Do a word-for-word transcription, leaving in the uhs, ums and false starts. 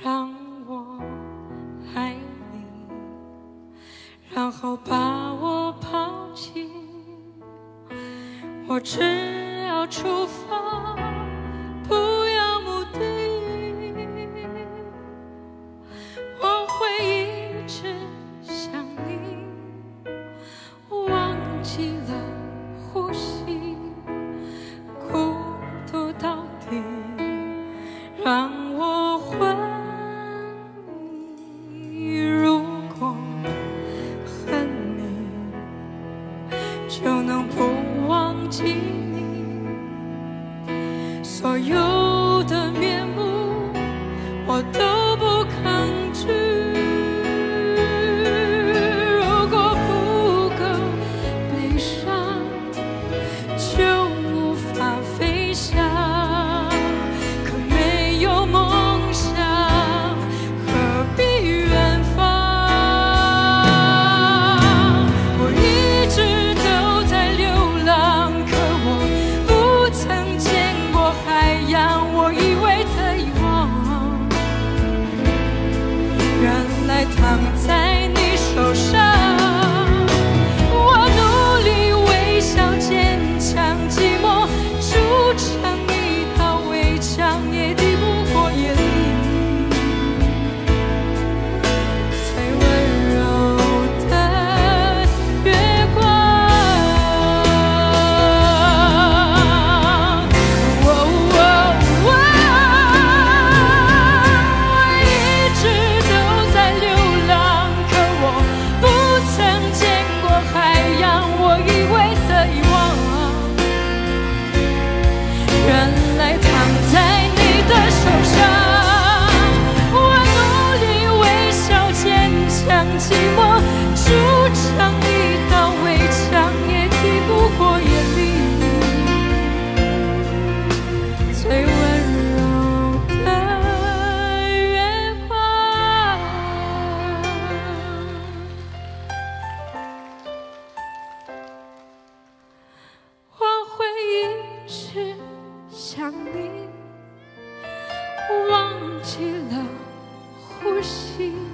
让我爱你，然后把我抛弃。我只要出发，不要目的。我会一直想你，忘记了呼吸，孤独到底让我昏迷。如果恨你，就能不忘记你，所有的面目我都不抗拒。如果不够悲伤，就无法飞翔。可没有梦想，何必远方？我一直都在流浪，可我不曾见过海洋。我以为的遗忘，原来躺在你手上。我努力微笑坚强，寂寞筑成一道围墙，也抵不过夜里最温柔的月光。哦哦哦，我一直都在流浪，可我不曾见过海洋。我以为的遗忘，原来躺在你的手上。我努力微笑坚强，寂寞筑成一道围墙，也抵不过夜里最温柔的月光。我会一直想你，忘记了呼吸。